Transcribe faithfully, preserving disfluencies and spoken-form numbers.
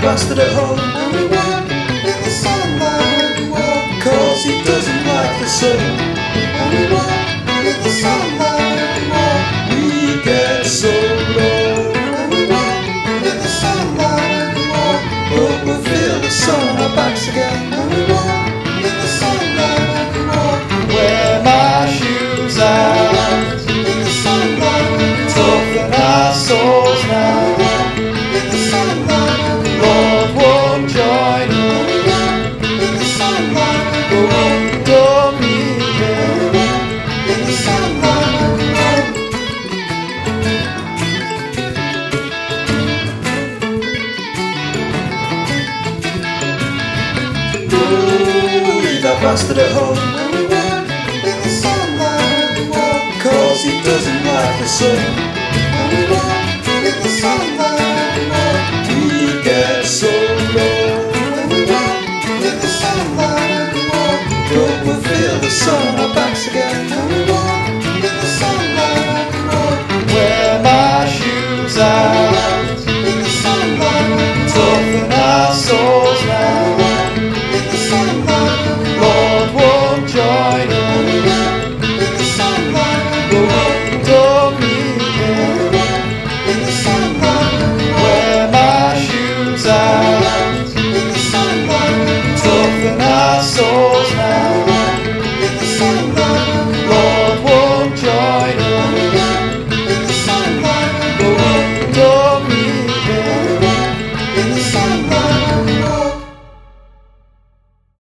bastard at home, and we walk in the sunlight, and we walk, cause he doesn't like the sun. And we walk in the sunlight, and we walk, we get so low. And we walk in the sunlight, and we walk, but we'll feel the sun on our backs again. And we walk in the sunlight, and we walk, wear my shoes out in the sunlight, and we toughen our souls now. In the sunlight, and we Lord won't join us in the sunlight, but we don't need it. In the sunlight, and we walk. Oh, leave that bastard at home, and we walk in the sunlight, and we walk, cause he doesn't like the sun.